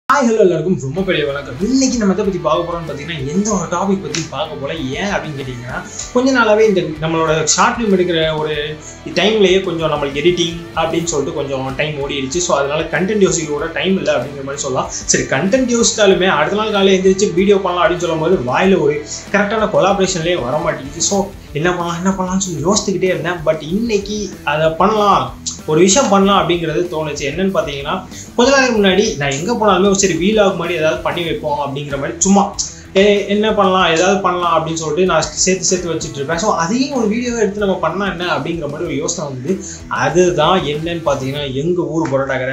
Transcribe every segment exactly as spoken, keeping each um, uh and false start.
Hi, hello எல்லாருக்கும் ரொம்ப பெரிய வணக்கம். இன்னைக்கு நம்ம எதை பத்தி பார்க்க போறோம்னு பாத்தீங்கன்னா எந்த ஒரு டாபிக் பத்தி பார்க்க போல ஏன் அப்படினு கேட்டிங்கன்னா கொஞ்ச நாளாவே இந்த நம்மளோட ஷார்ட் ஃபிலிம் எடுக்கிற ஒரு டைம்லயே கொஞ்சம் நமக்கு எடிட்டிங் அப்படினு சொல்லிட்டு கொஞ்சம் டைம் ஓடிடுச்சு. சோ அதனால கண்டென்ட் யோசிக்கோட டைம் இல்ல அப்படிங்கிற மாதிரி சொல்லலாம். சரி கண்டென்ட் யோசிச்சாலுமே அடுத்த நாள் காலையில எந்திரிச்சு வீடியோ பண்ணலாம் அப்படினு சொல்லும்போது வாயில ஒரு கரெக்டான கொலாபரேஷன்லயே வர மாட்டேங்குது. சோ என்ன பண்ணலாம் என்ன பண்ணலாம்னு சொல்லி யோசிச்சுக்கிட்டே இருந்தேன். பட் இன்னைக்கு அதை பண்ணலாம் ஒரு விஷயம் பண்ணலாம் அப்படிங்கிறது தோணுச்சு. என்னன்னு பார்த்தீங்கன்னா கொஞ்ச நாளைக்கு முன்னாடி நான் எங்கே போனாலுமே சரி வீலாக் மாதிரி ஏதாவது பண்ணி வைப்போம் அப்படிங்கிற மாதிரி சும்மா என்ன பண்ணலாம் ஏதாவது பண்ணலாம் அப்படின்னு சொல்லிட்டு நான் சேர்த்து சேர்த்து வச்சுட்டு இருப்பேன். ஸோ அதையும் ஒரு வீடியோவை எடுத்து நம்ம பண்ணால் என்ன அப்படிங்கிற மாதிரி ஒரு யோசனை வந்தது. அதுதான் என்னன்னு பார்த்தீங்கன்னா எங்கள் ஊர் பரோட்டா கடை.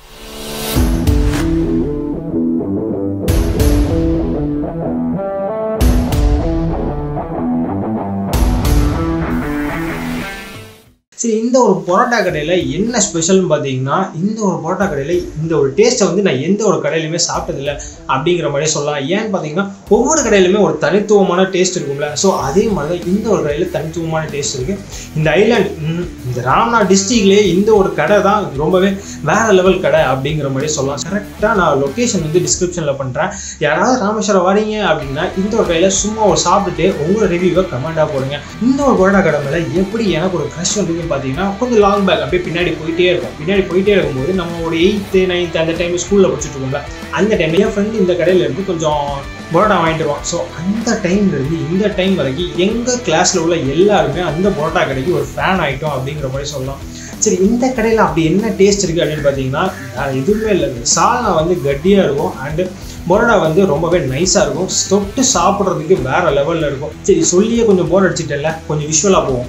சரி இந்த ஒரு பரோட்டா கடையில் என்ன ஸ்பெஷல்னு பார்த்தீங்கன்னா இந்த ஒரு பரோட்டா கடையில் இந்த ஒரு டேஸ்ட்டை வந்து நான் எந்த ஒரு கடையிலுமே சாப்பிட்டதில்லை அப்படிங்கிற மாதிரி சொல்லலாம். ஏன்னு பார்த்தீங்கன்னா ஒவ்வொரு கடையிலுமே ஒரு தனித்துவமான டேஸ்ட் இருக்கும்ல. ஸோ அதே மாதிரி தான் இந்த ஒரு கடையில் தனித்துவமான டேஸ்ட் இருக்குது. இந்த ஐலாண்ட் இந்த ராம்நாத் டிஸ்ட்ரிக்ட்லேயே இந்த ஒரு கடை தான் ரொம்பவே வேறு லெவல் கடை அப்படிங்கிற மாதிரி சொல்லலாம். கரெக்டாக நான் லொக்கேஷன் வந்து டிஸ்கிரிப்ஷனில் பண்ணுறேன். யாராவது ராமேஸ்வரம் வரீங்க அப்படின்னா இந்த ஒரு கடையில் சும்மா ஒரு சாப்பிட்டுட்டு உங்களோட ரிவ்யூவை கமெண்டாக போடுங்க. இந்த ஒரு பரோட்டா கடை மேலே எப்படி எனக்கு ஒரு க்ரஷ் வந்து பார்த்தீங்கன்னா கொஞ்சம் லாங் பேக் அப்படியே பின்னாடி போயிட்டே இருக்கும். பின்னாடி போயிட்டே இருக்கும்போது நம்மளோட எயித்து நைன்த் அந்த டைம் ஸ்கூலில் படிச்சுட்டு இருக்கோம்ல அந்த டைம் என் ஃப்ரெண்டு இந்த கடையில் இருந்து கொஞ்சம் பரோட்டா வாங்கிட்டு வருவான். ஸோ அந்த டைம்லேருந்து இந்த டைம் வரைக்கும் எங்கள் கிளாஸில் உள்ள எல்லாருமே அந்த பரோட்டா கடைக்கு ஒரு ஃபேன் ஆகிட்டோம் அப்படிங்கிற மாதிரி சொல்லலாம். சரி இந்த கடையில் அப்படி என்ன டேஸ்ட் இருக்குது அப்படின்னு பார்த்தீங்கன்னா எதுவுமே இல்லை. சால்னா வந்து கட்டியாக இருக்கும் அண்டு பரோட்டா வந்து ரொம்பவே நைஸாக இருக்கும். தொட்டு சாப்பிட்றதுக்கு வேறு லெவலில் இருக்கும். சரி சொல்லியே கொஞ்சம் போர் அடிச்சுட்டேன்ல கொஞ்சம் விஷுவலாக போவோம்.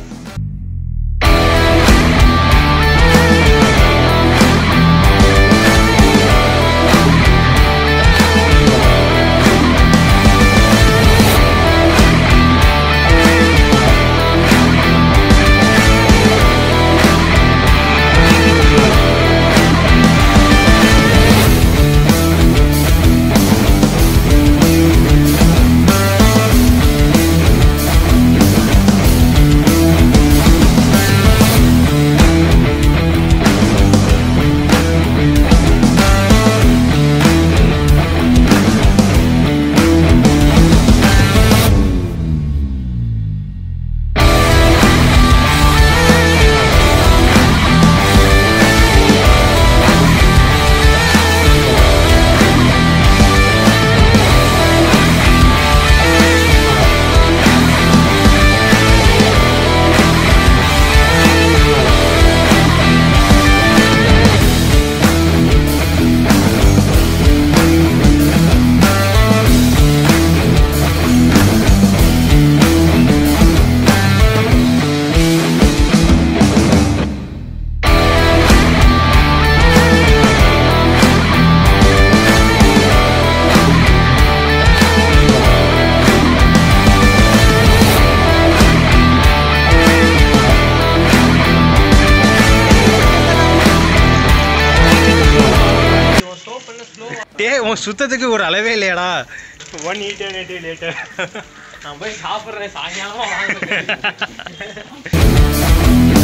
டேய் உன் சுத்தத்துக்கு ஒரு அளவே இல்லையாடா. ஒன் ஈட்டர் எயிட்டி லேட்டர் நான் போய் சாப்பிட்றேன் சாயங்காலமாக வாங்க.